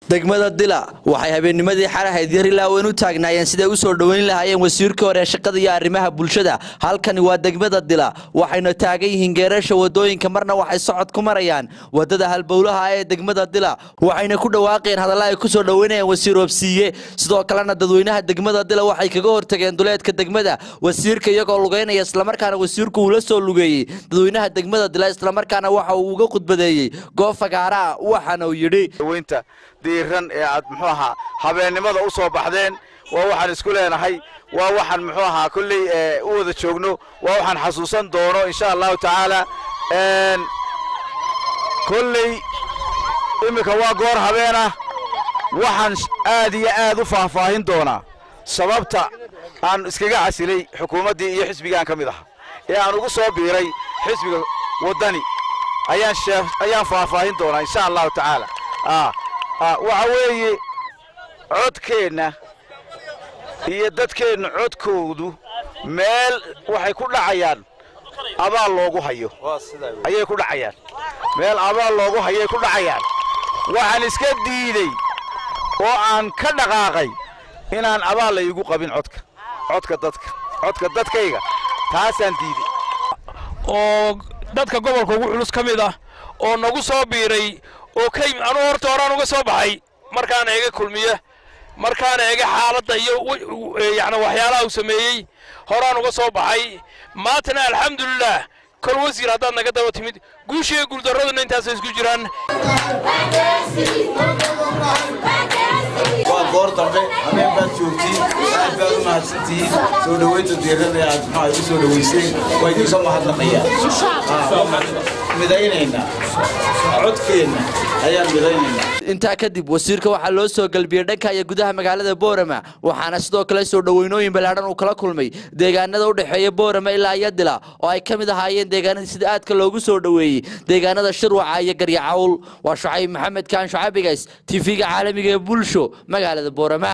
degmada Dila waxay habeennimadii xarahayd yar ilaa weyn u taagnaayeen sida u soo dhaweyn lahaayeen wasiirka hore shaqada iyo arrimaha bulshada halkani waa degmada Dila waxayna taagan yihiin geerasha wadooyinka marna waxay socod ku marayaan wadada halbowlaha ee degmada Dila waxayna ku dhawaaqeen hadallo ay ku soo dhaweynayaan wasiir Obsiye sidoo kalena dadweynaha degmada Dila waxay kaga hortageen duleedka degmada wasiirka iyagoo lugeynaya isla markaana wasiirku uu la soo lugeeyay dadweynaha degmada Dila isla markaana waxa uu uga khudbadeeyay goob fagaara waxana uu yiri diiran ee aad muxuu ahaa habeenimada u soo baxdeen waa waxaan isku leenahay waa waxaan muxuu ahaa kulli u wada joogno waa waxaan xasuusan doono insha Allah taala kulli imika waa goor habeena waxaan aad iyo aad u faahfaahin doona sababta aan iskaga casilay xukuumadii iyo xisbigaan kamid ah ee aan ugu soo biiray xisbiga wadani ayaan faahfaahin doona insha Allah taala وعوي عدكينا هي دتكين عدكودو مال waxay ku dhacayaan abaal loogu hayo ayay ku dhacayaan meel abaal loogu hayo ku dhacayaan waxaan iska diiday oo aan ka dhaqaaqay inaan abaal la igu qabin codka dadkayga taasaan diiday oo dadka gobolka ugu culus kamid ah oo nagu soo biiray okay anu horta horaan uga soo baxay markaan eega kulmiye markaan eega xaaladda iyo yaani waxyaalaha uu sameeyay horaan uga soo baxay maantana alxamdulillah kol wasiir hadda naga daba timid guushiga guuldaraduna intaas isku jiraan waa goor dambe habeen baad joogtiin aad baad u mahadsantihiin soo dhaweynta diirada aad maxay u soo dhaweyseen way idin soo mahadnaqayaan midaynayna codkeena ayaan midaynayna inta kadib wasiirka waxa loo soo galbiyay dhanka iyo gudaha magaalada Boorama waxaana sidoo kale soo dhaweynooyin balaaran uu kala kulmay deegaanada u dhaxeeya Boorama ilaa Yadila oo ay kamid ahaayeen deegaanada sida aadka loogu soo dhaweeyay deegaanada Shirwaca iyo Garyacawl waa Shucayb Maxamed Kaan Shucaybigays TV-ga caalamiga ee bulsho magaalada Boorama